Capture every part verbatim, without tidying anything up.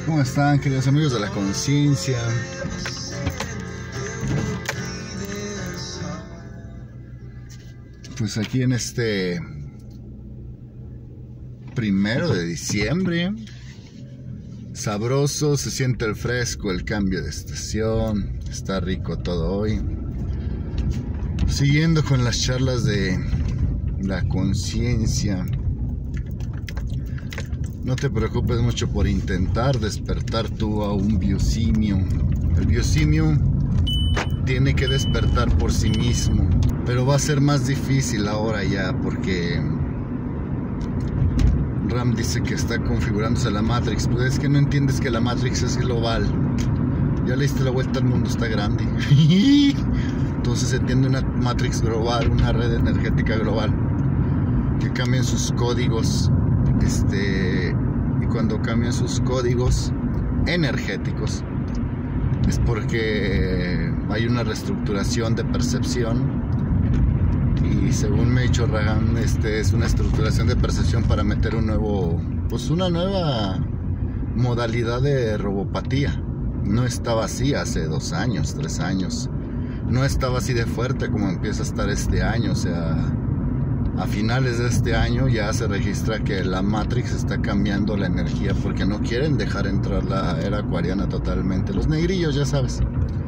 ¿Cómo están, queridos amigos de la conciencia? Pues aquí en este primero de diciembre, sabroso, se siente el fresco, el cambio de estación, está rico todo hoy. Siguiendo con las charlas de la conciencia. No te preocupes mucho por intentar despertar tú a un biosimio. El biosimio tiene que despertar por sí mismo, pero va a ser más difícil ahora ya, porque Ram dice que está configurándose la Matrix. Pues es que no entiendes que la Matrix es global. Ya le diste la vuelta al mundo, está grande. Entonces se tiende una Matrix global, una red energética global, que cambian sus códigos. Este, y cuando cambian sus códigos energéticos es porque hay una reestructuración de percepción, y según me ha dicho Ragan, este es una estructuración de percepción para meter un nuevo, pues una nueva modalidad de robopatía. No estaba así hace dos años, tres años, no estaba así de fuerte como empieza a estar este año. O sea, a finales de este año ya se registra que la Matrix está cambiando la energía porque no quieren dejar entrar la era acuariana totalmente. Los negrillos, ya sabes.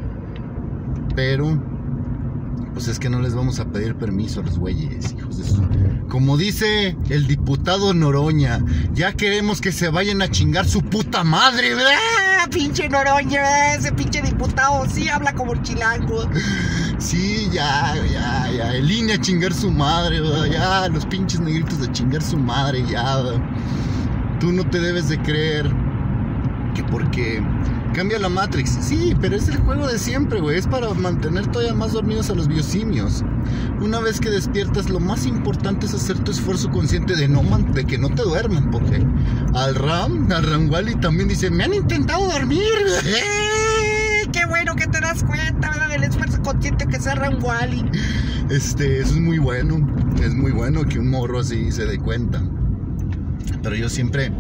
Pero, pues es que no les vamos a pedir permiso a los güeyes, hijos de su... Como dice el diputado Noroña, ya queremos que se vayan a chingar su puta madre, ¿verdad? Pinche Noroña, ese pinche diputado sí habla como el chilango. Sí, ya, ya, ya, el I N E a chingar su madre, ¿verdad? Ya, los pinches negritos de chingar su madre, ya, ¿verdad? Tú no te debes de creer que porque cambia la Matrix. Sí, pero es el juego de siempre, güey. Es para mantener todavía más dormidos a los biosimios. Una vez que despiertas, lo más importante es hacer tu esfuerzo consciente de, no man de que no te duerman. Porque al Ram, al Ramwali también dice, me han intentado dormir. ¡Eh! ¡Qué bueno que te das cuenta, ¿verdad? Del esfuerzo consciente que sea Ramwali! Este, eso es muy bueno. Es muy bueno que un morro así se dé cuenta. Pero yo siempre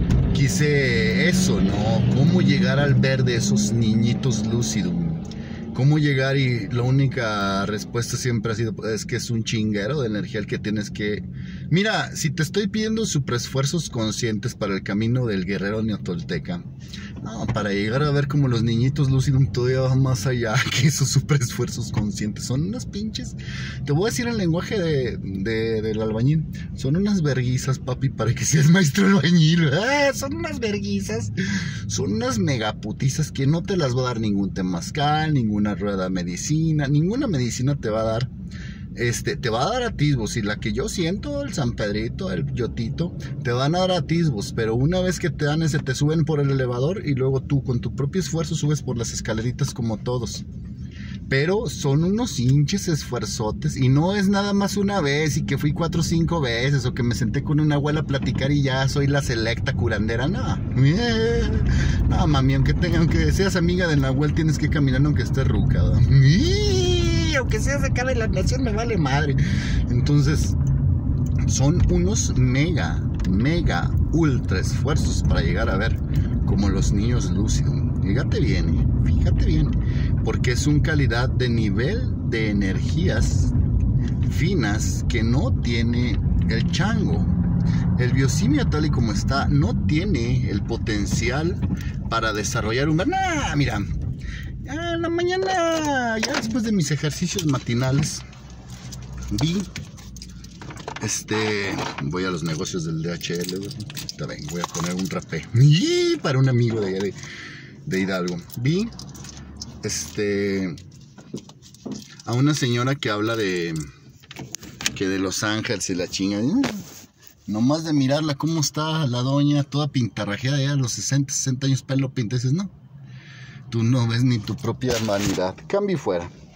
quise eso, ¿no? Cómo llegar al ver de esos niñitos lúcidos. Cómo llegar, y la única respuesta siempre ha sido, es que es un chinguero de energía el que tienes que... Mira, si te estoy pidiendo superesfuerzos conscientes para el camino del guerrero neotolteca, no, para llegar a ver como los niñitos lúcidos todavía va más allá que esos superesfuerzos conscientes. Son unas pinches... Te voy a decir el lenguaje de, de, del albañil. Son unas verguizas, papi, para que seas maestro albañil. Ah, son unas verguizas. Son unas megaputizas que no te las va a dar ningún temazcal, ninguna rueda de medicina, ninguna medicina te va a dar. Este, te va a dar atisbos, y la que yo siento, el San Pedrito, el Yotito, te van a dar atisbos, pero una vez que te dan ese, te suben por el elevador y luego tú con tu propio esfuerzo subes por las escaleritas como todos. Pero son unos hinches esfuerzotes, y no es nada más una vez y que fui cuatro o cinco veces, o que me senté con una abuela a platicar y ya soy la selecta curandera. No, no, mami, aunque, tenga, aunque seas amiga de Nahuel, tienes que caminar aunque estés ruca, ¿no? Aunque seas de acá de la nación, me vale madre. Entonces, son unos mega, mega, ultra esfuerzos para llegar a ver como los niños lúcidos. Fíjate bien, ¿eh? Fíjate bien, porque es una calidad de nivel de energías finas que no tiene el chango. El biosimio tal y como está no tiene el potencial para desarrollar un... Nah, mira, ya en la mañana, ya después de mis ejercicios matinales, vi, este, voy a los negocios del D H L, está bien, voy a poner un rapé para un amigo de, de, de Hidalgo. Vi, este, a una señora que habla de, que de Los Ángeles y la chinga. Nomás de mirarla cómo está la doña, toda pintarrajeada ya a los sesenta, sesenta años, pelo pinta, dices, no, tú no ves ni tu propia humanidad. Cambio fuera.